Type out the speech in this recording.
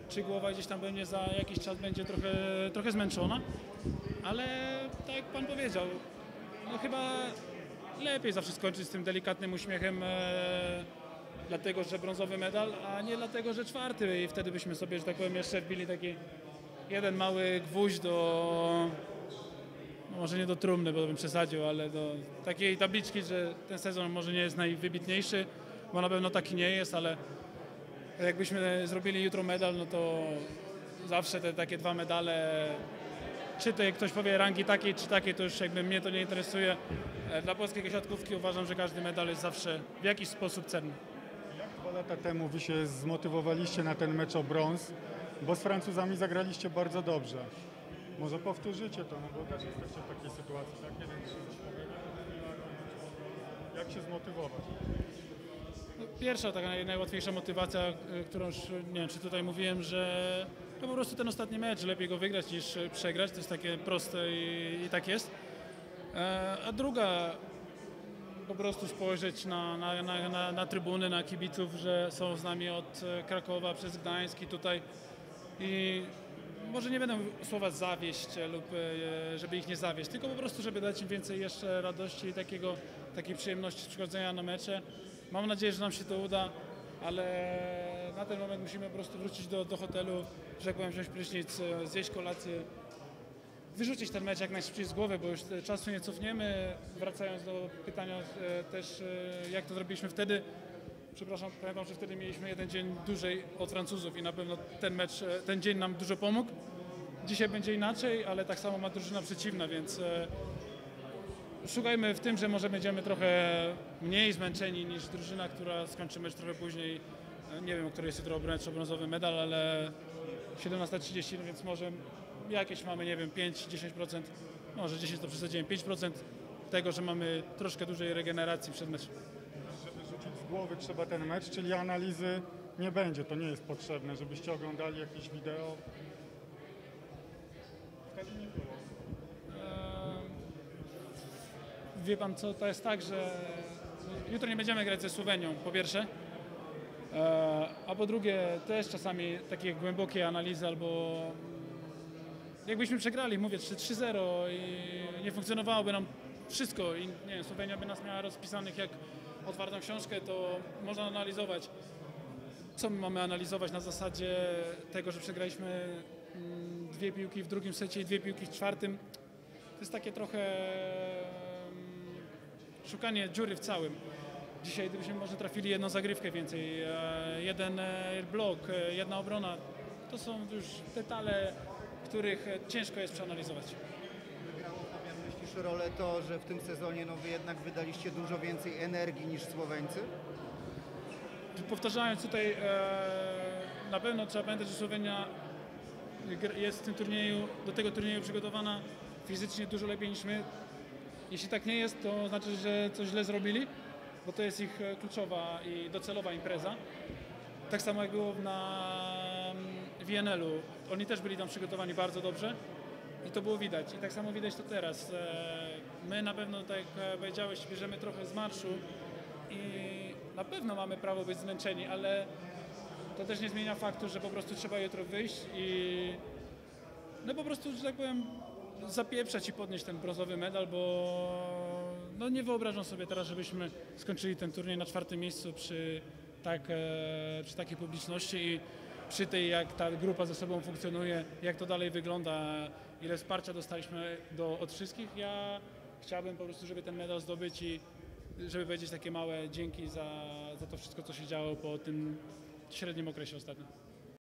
czy głowa gdzieś tam będzie za jakiś czas będzie trochę zmęczona, ale tak jak Pan powiedział, no chyba lepiej zawsze skończyć z tym delikatnym uśmiechem, dlatego że brązowy medal, a nie dlatego, że czwarty i wtedy byśmy sobie, że tak powiem, jeszcze wbili taki jeden mały gwóźdź do, no może nie do trumny, bo bym przesadził, ale do takiej tabliczki, że ten sezon może nie jest najwybitniejszy, bo na pewno taki nie jest, ale jakbyśmy zrobili jutro medal, no to zawsze te takie dwa medale, czy to jak ktoś powie rangi takiej czy takiej, to już jakby mnie to nie interesuje. Dla polskiej siatkówki uważam, że każdy medal jest zawsze w jakiś sposób cenny. Jak 2 lata temu wy się zmotywowaliście na ten mecz o brąz, bo z Francuzami zagraliście bardzo dobrze. Może powtórzycie to, no bo też jesteście w takiej sytuacji, tak? Nie wiem, czy coś powiedzieć. Jak się zmotywować? No, pierwsza taka najłatwiejsza motywacja, którą już nie wiem, czy tutaj mówiłem, że no po prostu ten ostatni mecz, lepiej go wygrać niż przegrać, to jest takie proste i tak jest. A druga, po prostu spojrzeć na trybuny, na kibiców, że są z nami od Krakowa przez Gdańsk i tutaj i może nie będę słowa zawieść lub żeby ich nie zawieść, tylko po prostu, żeby dać im więcej jeszcze radości i takiej przyjemności z przychodzenia na mecze. Mam nadzieję, że nam się to uda, ale na ten moment musimy po prostu wrócić do hotelu, że tak powiem, wziąć prysznic, zjeść kolację, wyrzucić ten mecz jak najszybciej z głowy, bo już czasu nie cofniemy. Wracając do pytania też, jak to zrobiliśmy wtedy. Przepraszam, pamiętam, że wtedy mieliśmy jeden dzień dłużej od Francuzów i na pewno ten dzień nam dużo pomógł. Dzisiaj będzie inaczej, ale tak samo ma drużyna przeciwna, więc szukajmy w tym, że może będziemy trochę mniej zmęczeni niż drużyna, która skończy mecz trochę później. Nie wiem, o której jest jutro mecz o brązowy medal, ale 17:30, no więc może jakieś mamy, nie wiem, 5-10%, może 10 to przesadziłem, 5% tego, że mamy troszkę dłużej regeneracji przed meczem. Żeby rzucić z głowy trzeba ten mecz, czyli analizy nie będzie, to nie jest potrzebne, żebyście oglądali jakieś wideo. Wtedy nie było. Wie Pan co, to jest tak, że jutro nie będziemy grać ze Słowenią, po pierwsze, a po drugie też czasami takie głębokie analizy albo jakbyśmy przegrali, mówię 3-0 i nie funkcjonowałoby nam wszystko i nie wiem, Słowenia by nas miała rozpisanych jak otwartą książkę, to można analizować. Co my mamy analizować na zasadzie tego, że przegraliśmy 2 piłki w drugim secie i 2 piłki w czwartym? To jest takie trochę szukanie dziury w całym. Dzisiaj gdybyśmy może trafili jedną zagrywkę więcej, jeden blok, jedna obrona, to są już detale, których ciężko jest przeanalizować. Wygrało, Fabian, myślisz rolę to, że w tym sezonie no, wy jednak wydaliście dużo więcej energii niż Słoweńcy? Powtarzając tutaj, na pewno trzeba pamiętać, że Słowenia jest w tym turnieju, do tego turnieju przygotowana fizycznie dużo lepiej niż my. Jeśli tak nie jest, to znaczy, że coś źle zrobili, bo to jest ich kluczowa i docelowa impreza. Tak samo jak było na WNL-u. Oni też byli tam przygotowani bardzo dobrze i to było widać. I tak samo widać to teraz. My na pewno, tak jak powiedziałeś, bierzemy trochę z marszu i na pewno mamy prawo być zmęczeni, ale to też nie zmienia faktu, że po prostu trzeba jutro wyjść i no po prostu, że tak powiem, zapieprzać i podnieść ten brązowy medal, bo no nie wyobrażam sobie teraz, żebyśmy skończyli ten turniej na 4. miejscu przy takiej publiczności i przy tej, jak ta grupa ze sobą funkcjonuje, jak to dalej wygląda, ile wsparcia dostaliśmy od wszystkich. Ja chciałbym po prostu, żeby ten medal zdobyć i żeby powiedzieć takie małe dzięki za to wszystko, co się działo po tym średnim okresie ostatnim.